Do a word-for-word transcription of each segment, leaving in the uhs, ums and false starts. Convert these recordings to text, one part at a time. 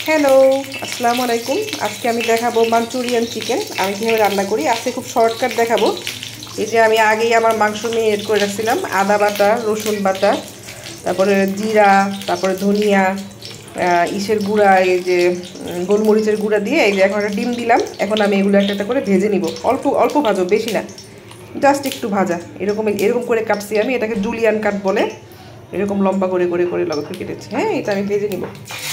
Hello, আসসালামু আলাইকুম। আজকে আমি দেখাবো মাঞ্চুরিয়ান চিকেন আমি কীভাবে রান্না করি। আজকে খুব শর্টকাট দেখাবো। এই যে আমি আগেই আমার মাংস নিয়ে এড করে রাখছিলাম, আদা বাটা, রসুন বাটা, তারপরে জিরা, তারপরে ধনিয়া, ইসের গুঁড়া, এই যে গোলমরিচের গুঁড়া দিয়ে এই যে এখন একটা ডিম দিলাম। এখন আমি এগুলো একটা একটা করে ভেজে নিব। অল্প অল্প ভাজো, বেশি না, জাস্ট একটু ভাজা। এরকম এরকম করে কাটছি আমি, এটাকে জুলিয়ান কাট বলে। এরকম লম্বা করে করে করে লম্বা কেটেছি। হ্যাঁ, এটা আমি ভেজে নিব।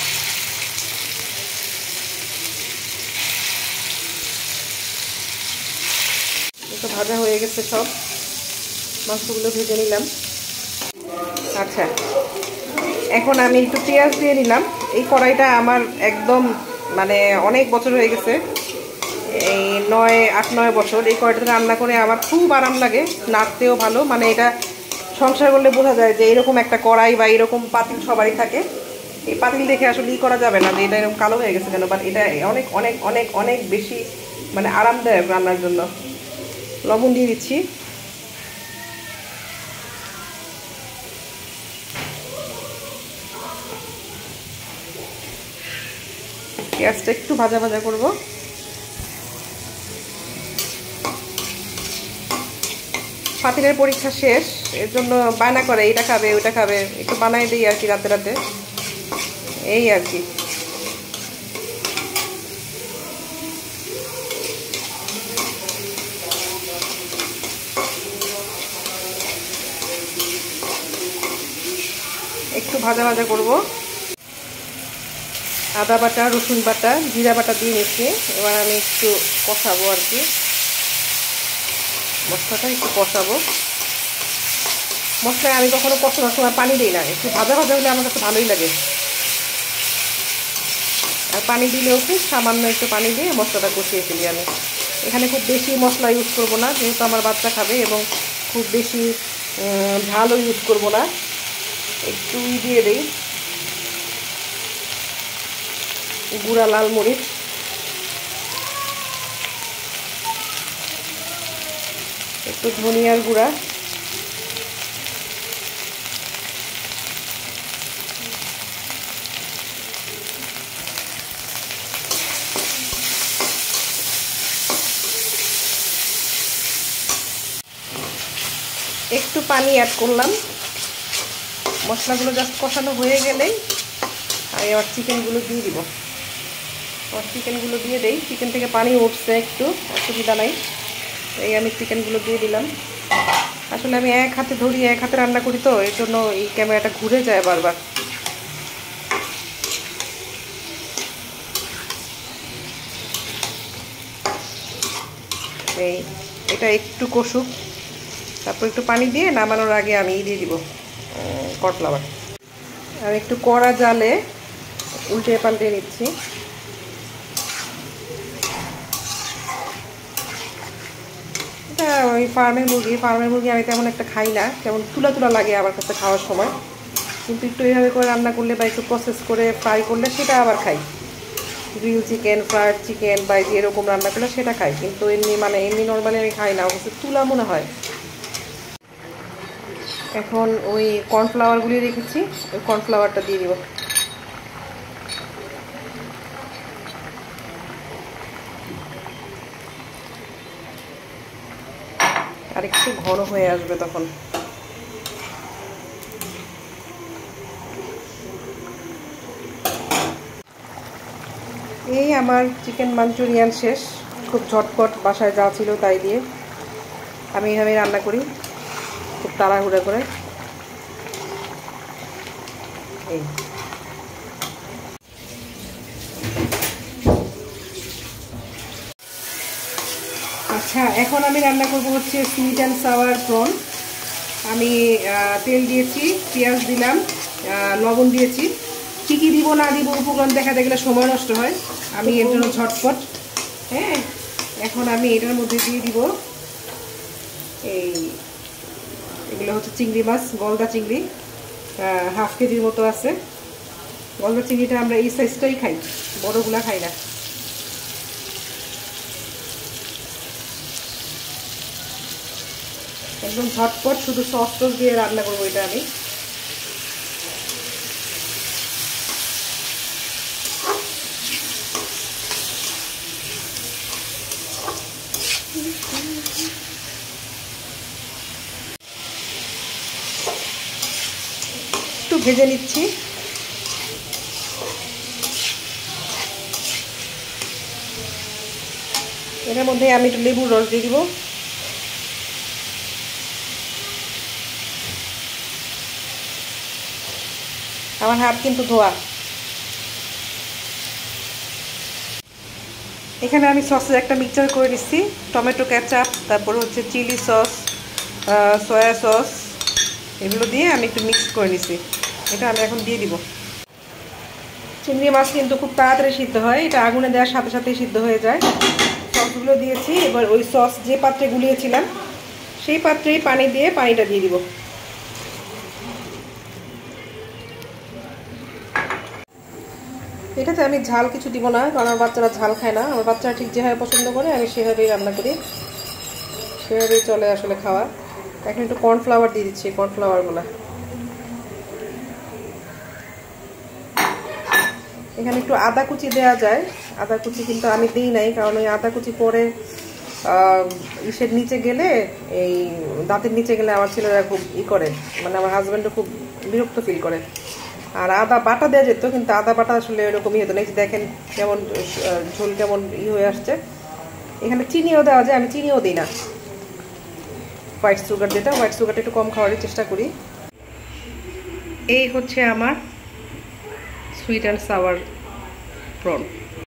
তো ভাজা হয়ে গেছে, সব মাংসগুলো ভেজে নিলাম। আচ্ছা, এখন আমি একটু পেঁয়াজ দিয়ে নিলাম। এই কড়াইটা আমার একদম মানে অনেক বছর হয়ে গেছে, এই নয় আট নয় বছর এই কড়াইটাতে রান্না করে আমার খুব আরাম লাগে, নাড়তেও ভালো। মানে এটা সংসার করলে বোঝা যায় যে এরকম একটা কড়াই বা এরকম পাতিল সবারই থাকে। এই পাতিল দেখে আসলে ই করা যাবে না যে এটা এরকম কালো হয়ে গেছে কেন, বাট এটা অনেক অনেক অনেক অনেক বেশি মানে আরামদায়ক রান্নার জন্য। লবণ দিয়ে দিচ্ছি। পেঁয়াজটা একটু ভাজা ভাজা করব। পাতিলের পরীক্ষা শেষ, এর জন্য বায়না করে এটা খাবে ওইটা খাবে, একটু বানাই দিই আর কি রাতে রাতে, এই আর কি। একটু ভাজা ভাজা করব। আদা বাটা, রসুন বাটা, জিরা বাটা দিয়ে নিচ্ছি। এবার আমি একটু কষাবো আর কি, মশলাটা একটু কষাবো। মশলায় আমি কখনো কষানোর সময় পানি দিই না, একটু ভাজা ভাজা হলে আমার কাছে ভালোই লাগে। আর পানি দিলেও খুব সামান্য একটু পানি দিয়ে মশলাটা কষিয়ে ফেলি আমি। এখানে খুব বেশি মশলা ইউজ করব না, যেহেতু আমার বাচ্চা খাবে, এবং খুব বেশি ঝালও ইউজ করব না। একটু দিয়ে দিই গুঁড়া লাল মরিচ, একটু ধনিয়ার গুঁড়া, একটু পানি অ্যাড করলাম। মশলাগুলো জাস্ট কষানো হয়ে গেলেই আমি আবার চিকেনগুলো দিয়ে দিব। আবার চিকেনগুলো দিয়ে দেই। চিকেন থেকে পানি উঠছে, একটু অসুবিধা নাই। এই আমি চিকেনগুলো দিয়ে দিলাম। আসলে আমি এক হাতে ধরি, এক হাতে রান্না করি, তো এর জন্য এই ক্যামেরাটা ঘুরে যায় বারবার। এই এটা একটু কষুক, তারপর একটু পানি দিয়ে নামানোর আগে আমি দিয়ে দিব কর্নফ্লাওয়ার। আর একটু কড়া জালে উল্টে পাল্টে নিচ্ছি। এটা ওই ফার্মের মুরগি, ফার্মের মুরগি আমি তেমন একটা খাই না, যেমন তুলা তুলা লাগে আমার কাছে খাওয়ার সময়। কিন্তু একটু এইভাবে করে রান্না করলে বা একটু প্রসেস করে ফ্রাই করলে সেটা আবার খাই। গ্রিল চিকেন, ফ্রাইড চিকেন বা এরকম রান্না করলে সেটা খাই, কিন্তু এমনি মানে এমনি নর্মালি আমি খাই না, অবশ্যই তুলা মনে হয়। এখন ওই কর্নফ্লাওয়ারগুলি রেখেছি, ওই কর্নফ্লাওয়ারটা দিয়ে দিব। আর একটু ঘন হয়ে আসবে তখন। এই আমার চিকেন মাঞ্চুরিয়ান শেষ। খুব ঝটপট, বাসায় যা ছিল তাই দিয়ে আমি এইভাবে রান্না করি, খুব তাড়াহুড়া করে। এই আচ্ছা, এখন আমি রান্না করব হচ্ছে সুইট অ্যান্ড সাওয়ার প্রন। আমি তেল দিয়েছি, পেঁয়াজ দিলাম, লবণ দিয়েছি। কী কী দিব না দিব উপকরণ দেখাতে গেলে সময় নষ্ট হয়, আমি এর জন্য ঝটপট। হ্যাঁ, এখন আমি এটার মধ্যে দিয়ে দিব এই এগুলো হচ্ছে চিংড়ি মাছ, গলদা চিংড়ি, হাফ কেজির মতো আছে। গলদা চিংড়িটা আমরা এই সাইজটাই খাই, বড়গুলা খাই না। একদম ঝটপট, শুধু সস টস দিয়ে রান্না করবো এটা আমি। ভেজে নিচ্ছি। এটার মধ্যে আমি একটু লেবুর রস দিয়ে দিব। আমার হাত কিন্তু ধোয়া। এখানে আমি সসের একটা মিক্সচার করে নিচ্ছি, টমেটো কেচাপ, তারপর হচ্ছে চিলি সস, সয়া সস, এগুলো দিয়ে আমি একটু মিক্স করে নিচ্ছি। এটা আমি এখন দিয়ে দিব। চিংড়ি মাছ কিন্তু খুব তাড়াতাড়ি সিদ্ধ হয়, এটা আগুনে দেওয়ার সাথে সাথেই সিদ্ধ হয়ে যায়। সসগুলো দিয়েছি, এবার ওই সস যে পাত্রে গুলিয়েছিলাম সেই পাত্রেই পানি দিয়ে পানিটা দিয়ে দিব। এটাতে আমি ঝাল কিছু দিব না, কারণ আমার বাচ্চারা ঝাল খায় না। আমার বাচ্চারা ঠিক যেভাবে পছন্দ করে আমি সেভাবেই রান্না করি, সেভাবেই চলে আসলে খাওয়া। এখন একটু কর্নফ্লাওয়ার দিয়ে দিচ্ছি, কর্নফ্লাওয়ারগুলো এখানে একটু আদা কুচি দেওয়া যায়। আদা কুচি কিন্তু আমি দিই নাই, কারণ ওই আদা কুচি পরে ইসের নিচে গেলে, এই দাঁতের নিচে গেলে আমার ছেলেরা খুব ই করে, মানে আমার হাজব্যান্ডও খুব বিরক্ত ফিল করে। আর আদা বাটা দেওয়া যেত, কিন্তু আদা বাটা আসলে এরকমই হতো না। এই যে দেখেন কেমন ঝোল কেমন ই হয়ে আসছে। এখানে চিনিও দেওয়া যায়, আমি চিনিও দিই না। হোয়াইট সুগার, যেটা হোয়াইট সুগারটা একটু কম খাওয়ার চেষ্টা করি। এই হচ্ছে আমার সুইট অ্যান্ড সাওয়ার প্রন।